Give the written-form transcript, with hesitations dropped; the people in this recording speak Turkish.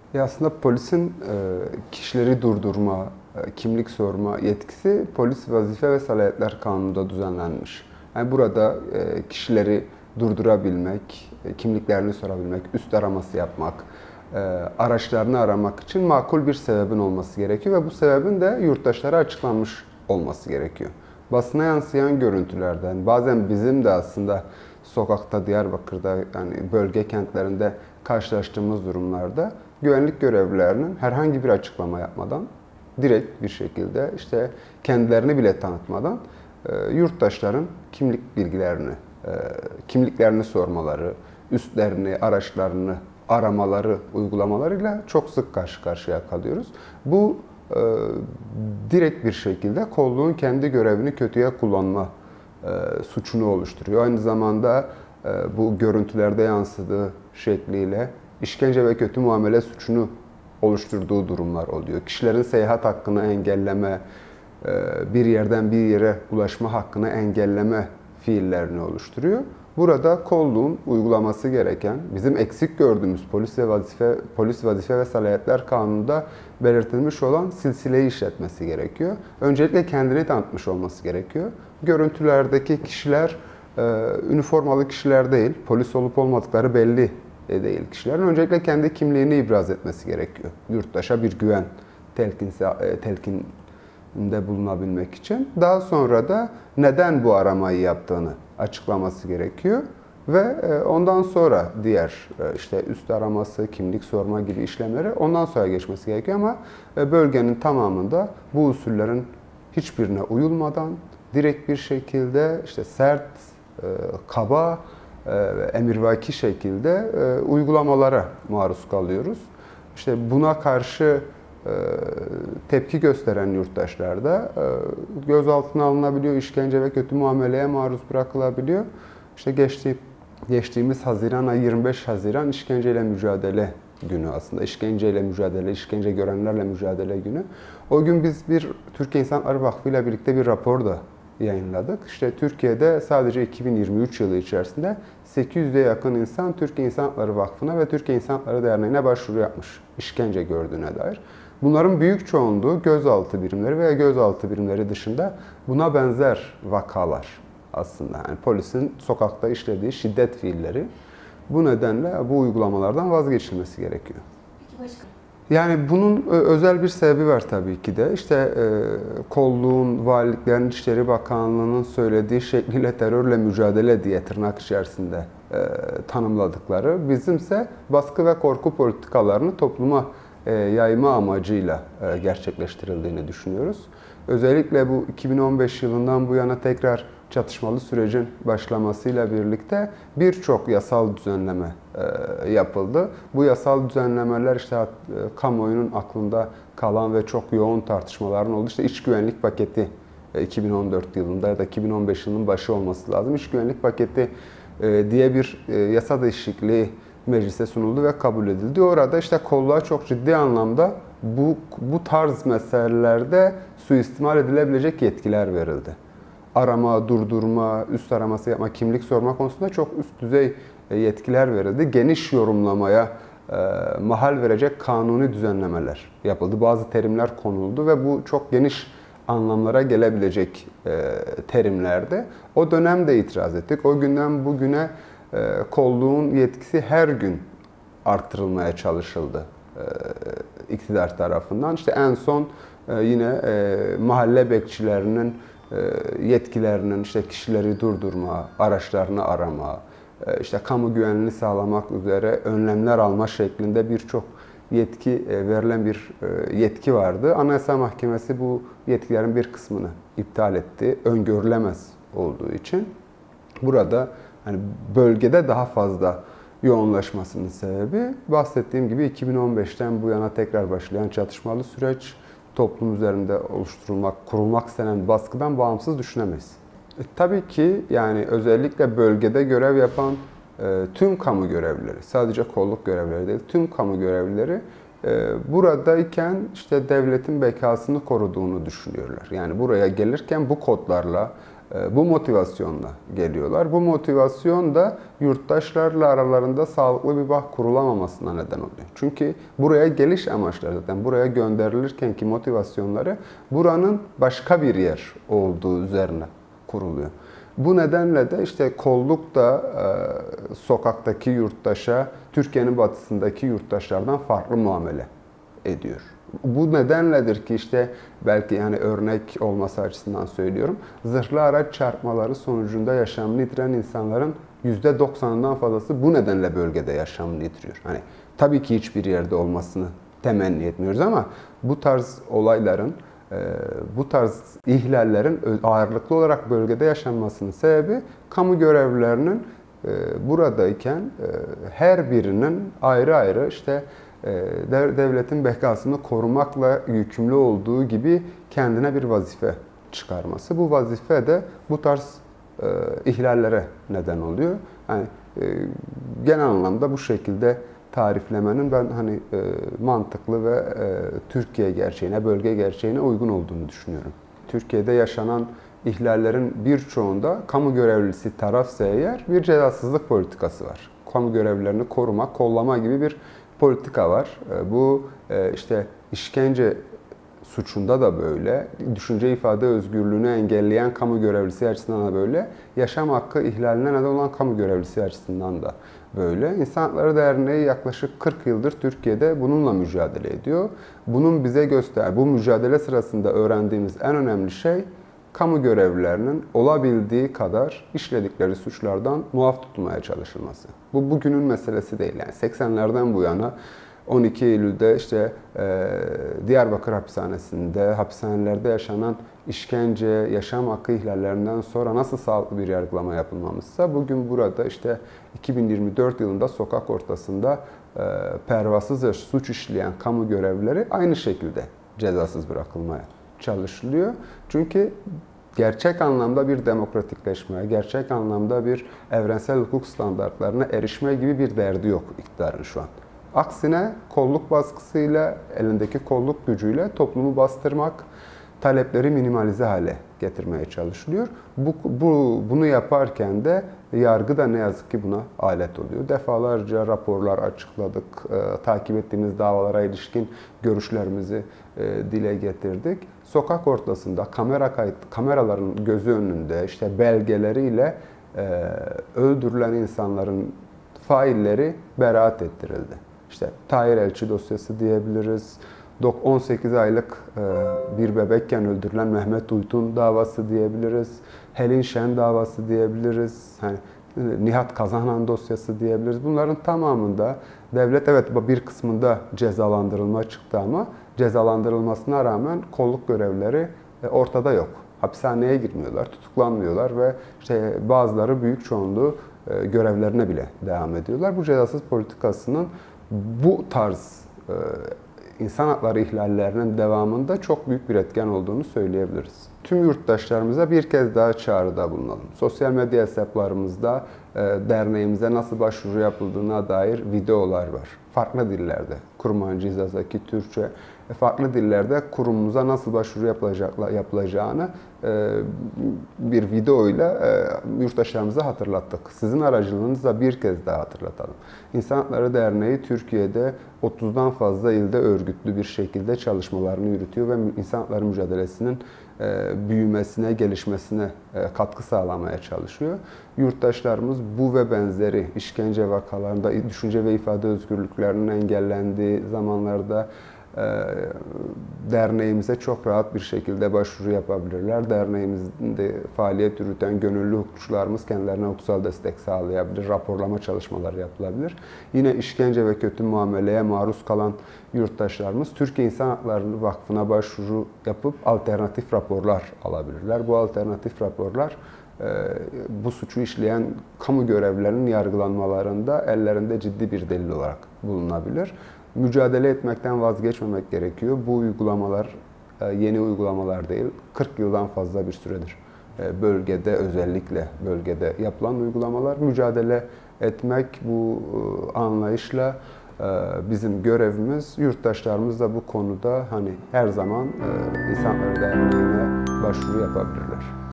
Aslında polisin kişileri durdurma, kimlik sorma yetkisi Polis Vazife ve Salayetler Kanunu'nda düzenlenmiş. Yani burada kişileri durdurabilmek, kimliklerini sorabilmek, üst araması yapmak, araçlarını aramak için makul bir sebebin olması gerekiyor ve bu sebebin de yurttaşlara açıklanmış olması gerekiyor. Basına yansıyan görüntülerden, bazen bizim de aslında sokakta, Diyarbakır'da, yani bölge kentlerinde karşılaştığımız durumlarda güvenlik görevlilerinin herhangi bir açıklama yapmadan, direkt bir şekilde işte kendilerini bile tanıtmadan yurttaşların kimlik bilgilerini, kimliklerini sormaları, üstlerini, araçlarını aramaları, uygulamalarıyla çok sık karşı karşıya kalıyoruz. Bu direkt bir şekilde kolluğun kendi görevini kötüye kullanma suçunu oluşturuyor. Aynı zamanda bu görüntülerde yansıdığı şekliyle işkence ve kötü muamele suçunu oluşturduğu durumlar oluyor. Kişilerin seyahat hakkını engelleme, bir yerden bir yere ulaşma hakkını engelleme fiillerini oluşturuyor. Burada kolluğun uygulaması gereken, bizim eksik gördüğümüz Polis Vazife ve Salayetler Kanunu'nda belirtilmiş olan silsileyi işletmesi gerekiyor. Öncelikle kendini tanıtmış olması gerekiyor. Görüntülerdeki kişiler üniformalı kişiler değil, polis olup olmadıkları belli değil kişilerin. Öncelikle kendi kimliğini ibraz etmesi gerekiyor. Yurttaşa bir güven telkinde bulunabilmek için. Daha sonra da neden bu aramayı yaptığını açıklaması gerekiyor. Ve ondan sonra diğer işte üst araması, kimlik sorma gibi işlemleri ondan sonra geçmesi gerekiyor ama bölgenin tamamında bu usullerin hiçbirine uyulmadan direkt bir şekilde işte sert, kaba, emirvaki şekilde uygulamalara maruz kalıyoruz. İşte buna karşı tepki gösteren yurttaşlar da gözaltına alınabiliyor, işkence ve kötü muameleye maruz bırakılabiliyor. İşte geçtiğimiz Haziran ayı 25 Haziran işkenceyle mücadele günü aslında. İşkenceyle mücadele, işkence görenlerle mücadele günü. O gün biz bir Türkiye İnsan Hakları Vakfı ile birlikte bir rapor da yayınladık. İşte Türkiye'de sadece 2023 yılı içerisinde 800'e yakın insan Türkiye İnsan Hakları Vakfı'na ve Türkiye İnsan Hakları Derneği'ne başvuru yapmış işkence gördüğüne dair. Bunların büyük çoğunluğu gözaltı birimleri veya gözaltı birimleri dışında buna benzer vakalar aslında. Yani polisin sokakta işlediği şiddet fiilleri. Bu nedenle bu uygulamalardan vazgeçilmesi gerekiyor. Peki başka? Yani bunun özel bir sebebi var tabii ki de. İşte kolluğun, valiliklerin, İçişleri Bakanlığı'nın söylediği şekliyle terörle mücadele diye tırnak içerisinde tanımladıkları, bizimse baskı ve korku politikalarını topluma yayma amacıyla gerçekleştirildiğini düşünüyoruz. Özellikle bu 2015 yılından bu yana tekrar çatışmalı sürecin başlamasıyla birlikte birçok yasal düzenleme yapıldı. Bu yasal düzenlemeler işte kamuoyunun aklında kalan ve çok yoğun tartışmaların olduğu işte iç güvenlik paketi 2014 yılında ya da 2015 yılının başı olması lazım. İç güvenlik paketi diye bir yasa değişikliği meclise sunuldu ve kabul edildi. Orada işte kolluğa çok ciddi anlamda bu tarz meselelerde suistimal edilebilecek yetkiler verildi. Arama, durdurma, üst araması yapma, kimlik sorma konusunda çok üst düzey yetkiler verildi. Geniş yorumlamaya mahal verecek kanuni düzenlemeler yapıldı. Bazı terimler konuldu ve bu çok geniş anlamlara gelebilecek terimlerdi. O dönemde itiraz ettik. O günden bugüne kolluğun yetkisi her gün arttırılmaya çalışıldı iktidar tarafından. İşte en son yine mahalle bekçilerinin yetkilerinin işte kişileri durdurma, araçlarını arama, işte kamu güvenliğini sağlamak üzere önlemler alma şeklinde birçok yetki verilen bir yetki vardı. Anayasa Mahkemesi bu yetkilerin bir kısmını iptal etti. Öngörülemez olduğu için. Burada hani bölgede daha fazla yoğunlaşmasının sebebi bahsettiğim gibi 2015'ten bu yana tekrar başlayan çatışmalı süreç, toplum üzerinde kurulmak istenen baskıdan bağımsız düşünemeyiz. Tabii ki yani özellikle bölgede görev yapan tüm kamu görevlileri, sadece kolluk görevlileri değil, tüm kamu görevlileri buradayken işte devletin bekasını koruduğunu düşünüyorlar. Yani buraya gelirken bu kodlarla, Bu motivasyonla geliyorlar. Bu motivasyon da yurttaşlarla aralarında sağlıklı bir bağ kurulamamasına neden oluyor. Çünkü buraya geliş amaçları zaten buraya gönderilirken ki motivasyonları buranın başka bir yer olduğu üzerine kuruluyor. Bu nedenle de işte kolluk da sokaktaki yurttaşa Türkiye'nin batısındaki yurttaşlardan farklı muamele ediyor. Bu nedenledir ki işte belki yani örnek olması açısından söylüyorum. Zırhlı araç çarpmaları sonucunda yaşamını yitiren insanların %90'ından fazlası bu nedenle bölgede yaşamını yitiriyor. Hani tabii ki hiçbir yerde olmasını temenni etmiyoruz ama bu tarz olayların, bu tarz ihlallerin ağırlıklı olarak bölgede yaşanmasının sebebi kamu görevlilerinin buradayken her birinin ayrı ayrı işte devletin bekasını korumakla yükümlü olduğu gibi kendine bir vazife çıkarması. Bu vazife de bu tarz ihlallere neden oluyor. Yani genel anlamda bu şekilde tariflemenin ben hani mantıklı ve Türkiye gerçeğine, bölge gerçeğine uygun olduğunu düşünüyorum. Türkiye'de yaşanan ihlallerin birçoğunda kamu görevlisi tarafsa eğer bir cezasızlık politikası var. Kamu görevlilerini koruma, kollama gibi bir politika var. Bu işte işkence suçunda da böyle, düşünce ifade özgürlüğünü engelleyen kamu görevlisi açısından da böyle, yaşam hakkı ihlaline neden olan kamu görevlisi açısından da böyle. İnsan Hakları Derneği yaklaşık 40 yıldır Türkiye'de bununla mücadele ediyor. Bunun bize bu mücadele sırasında öğrendiğimiz en önemli şey, kamu görevlilerinin olabildiği kadar işledikleri suçlardan muaf tutulmaya çalışılması. Bu bugünün meselesi değil. Yani 80'lerden bu yana 12 Eylül'de işte Diyarbakır hapishanesinde, hapishanelerde yaşanan işkence, yaşam hakkı ihlallerinden sonra nasıl sağlıklı bir yargılama yapılmamışsa bugün burada işte 2024 yılında sokak ortasında pervasızca suç işleyen kamu görevlileri aynı şekilde cezasız bırakılmaya çalışılıyor. Çünkü gerçek anlamda bir demokratikleşme, gerçek anlamda bir evrensel hukuk standartlarına erişme gibi bir derdi yok iktidarın şu an. Aksine kolluk baskısıyla, elindeki kolluk gücüyle toplumu bastırmak, talepleri minimalize hale getirmeye çalışılıyor. Bunu yaparken de yargı da ne yazık ki buna alet oluyor. Defalarca raporlar açıkladık, takip ettiğimiz davalara ilişkin görüşlerimizi dile getirdik. Sokak ortasında kameraların gözü önünde işte belgeleriyle öldürülen insanların failleri beraat ettirildi. İşte Tahir Elçi dosyası diyebiliriz. 18 aylık bir bebekken öldürülen Mehmet Uytun davası diyebiliriz. Helin Şen davası diyebiliriz. Hani Nihat Kazanan dosyası diyebiliriz. Bunların tamamında devlet evet bir kısmında cezalandırılma çıktı ama cezalandırılmasına rağmen kolluk görevlileri ortada yok. Hapishaneye girmiyorlar, tutuklanmıyorlar ve işte bazıları büyük çoğunluğu görevlerine bile devam ediyorlar. Bu cezasız politikasının bu tarz insan hakları ihlallerinin devamında çok büyük bir etken olduğunu söyleyebiliriz. Tüm yurttaşlarımıza bir kez daha çağrıda bulunalım. Sosyal medya hesaplarımızda derneğimize nasıl başvuru yapıldığına dair videolar var. Farklı dillerde, Kurmancı, İzazaki, Türkçe, farklı dillerde kurumumuza nasıl başvuru yapılacağını bir videoyla yurttaşlarımıza hatırlattık. Sizin aracılığınızla bir kez daha hatırlatalım. İnsan Hakları Derneği Türkiye'de 30'dan fazla ilde örgütlü bir şekilde çalışmalarını yürütüyor ve insan hakları mücadelesinin büyümesine, gelişmesine katkı sağlamaya çalışıyor. Yurttaşlarımız bu ve benzeri işkence vakalarında, düşünce ve ifade özgürlüklerinin engellendiği zamanlarda derneğimize çok rahat bir şekilde başvuru yapabilirler. Derneğimizde faaliyet yürüten gönüllü hukukçularımız kendilerine hukuksal destek sağlayabilir, raporlama çalışmaları yapılabilir. Yine işkence ve kötü muameleye maruz kalan yurttaşlarımız Türkiye İnsan Hakları Vakfı'na başvuru yapıp alternatif raporlar alabilirler. Bu alternatif raporlar bu suçu işleyen kamu görevlilerinin yargılanmalarında ellerinde ciddi bir delil olarak bulunabilir. Mücadele etmekten vazgeçmemek gerekiyor. Bu uygulamalar yeni uygulamalar değil, 40 yıldan fazla bir süredir bölgede, özellikle bölgede yapılan uygulamalar. Mücadele etmek bu anlayışla bizim görevimiz. Yurttaşlarımız da bu konuda hani her zaman İnsan Hakları Derneği'ne başvuru yapabilirler.